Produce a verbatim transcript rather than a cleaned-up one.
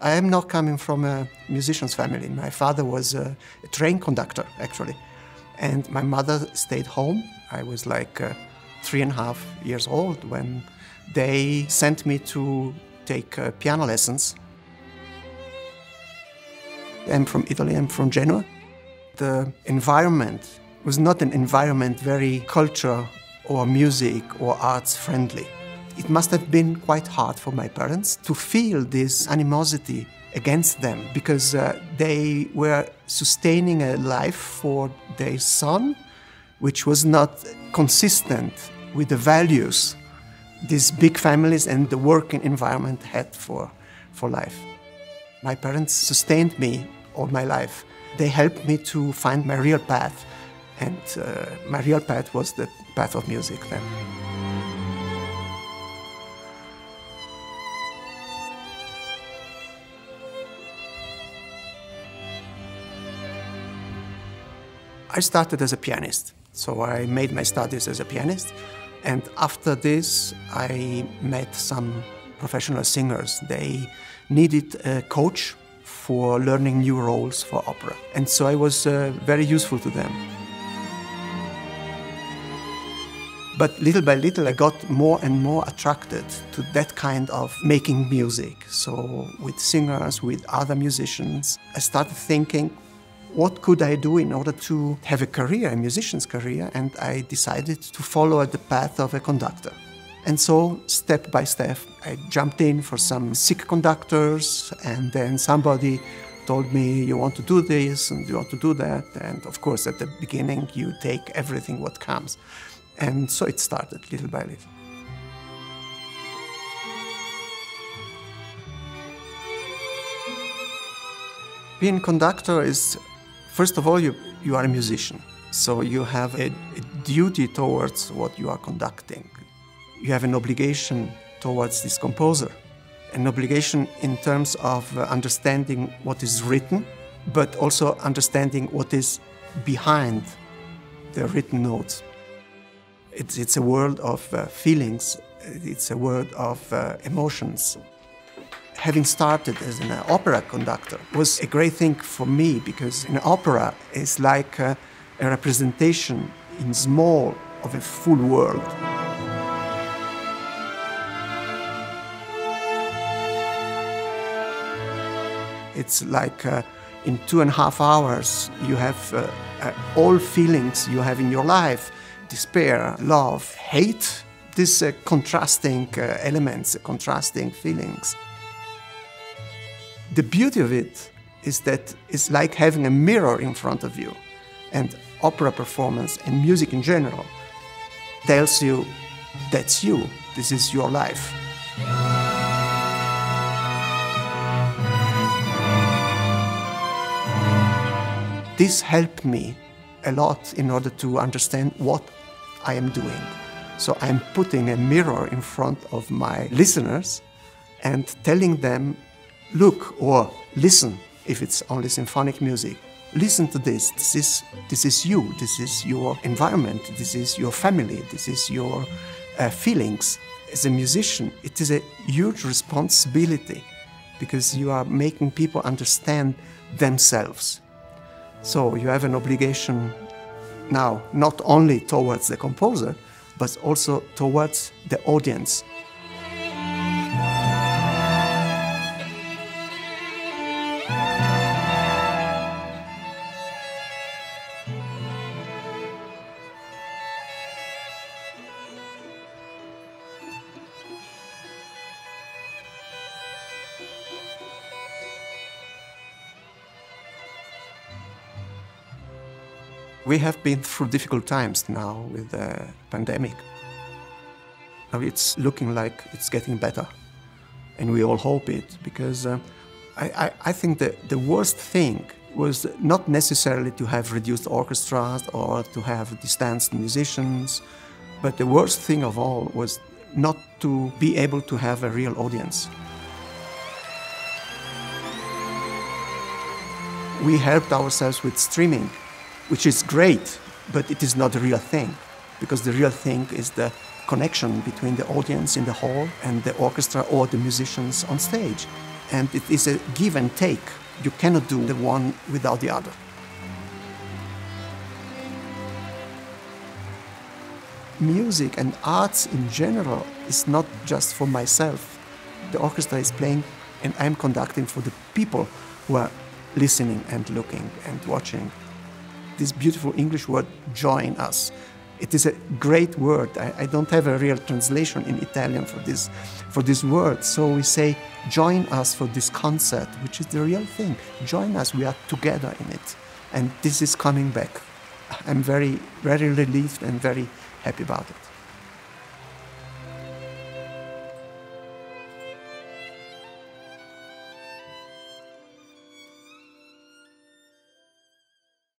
I am not coming from a musician's family. My father was a, a train conductor, actually. And my mother stayed home. I was like uh, three and a half years old when they sent me to take uh, piano lessons. I'm from Italy, I'm from Genoa. The environment was not an environment very culture or music or arts friendly. It must have been quite hard for my parents to feel this animosity against them because uh, they were sustaining a life for their son which was not consistent with the values these big families and the working environment had for, for life. My parents sustained me all my life. They helped me to find my real path, and uh, my real path was the path of music then. I started as a pianist, so I made my studies as a pianist, and after this I met some professional singers. They needed a coach for learning new roles for opera, and so I was uh, very useful to them. But little by little I got more and more attracted to that kind of making music. So with singers, with other musicians, I started thinking, what could I do in order to have a career, a musician's career? And I decided to follow the path of a conductor. And so, step by step, I jumped in for some sick conductors, and then somebody told me, you want to do this, and you want to do that. And of course, at the beginning, you take everything what comes. And so it started, little by little. Being a conductor is, first of all, you, you are a musician. So you have a, a duty towards what you are conducting. You have an obligation towards this composer, an obligation in terms of uh, understanding what is written, but also understanding what is behind the written notes. It's, it's a world of uh, feelings, it's a world of uh, emotions. Having started as an uh, opera conductor was a great thing for me, because an opera is like uh, a representation in small of a full world. It's like uh, in two and a half hours you have uh, uh, all feelings you have in your life: despair, love, hate, these uh, contrasting uh, elements, uh, contrasting feelings. The beauty of it is that it's like having a mirror in front of you, and opera performance and music in general tells you that's you, this is your life. This helped me a lot in order to understand what I am doing. So I'm putting a mirror in front of my listeners and telling them, look, or listen, if it's only symphonic music, listen to this. This is, this is you, this is your environment, this is your family, this is your uh, feelings. As a musician, it is a huge responsibility because you are making people understand themselves. So you have an obligation now, not only towards the composer, but also towards the audience. We have been through difficult times now with the pandemic. Now it's looking like it's getting better, and we all hope it, because uh, I, I, I think that the worst thing was not necessarily to have reduced orchestras or to have distanced musicians, but the worst thing of all was not to be able to have a real audience. We helped ourselves with streaming, which is great, but it is not the real thing, because the real thing is the connection between the audience in the hall and the orchestra or the musicians on stage. And it is a give and take. You cannot do the one without the other. Music and arts in general is not just for myself. The orchestra is playing and I'm conducting for the people who are listening and looking and watching. This beautiful English word, join us. It is a great word. I, I don't have a real translation in Italian for this, for this word. So we say, join us for this concert, which is the real thing. Join us, we are together in it. And this is coming back. I'm very, very relieved and very happy about it.